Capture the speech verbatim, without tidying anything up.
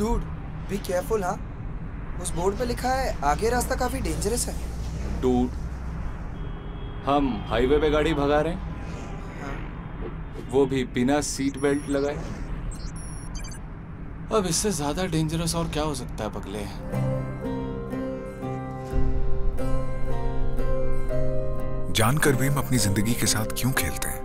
Dude, be careful हाँ। उस board पे लिखा है आगे रास्ता काफी डेंजरस है। डूड, हम हाईवे पे गाड़ी भगा रहे हैं, हाँ। वो भी बिना सीट बेल्ट लगाए। अब इससे ज्यादा डेंजरस और क्या हो सकता है पगले। जानकर भी हम अपनी जिंदगी के साथ क्यों खेलते हैं?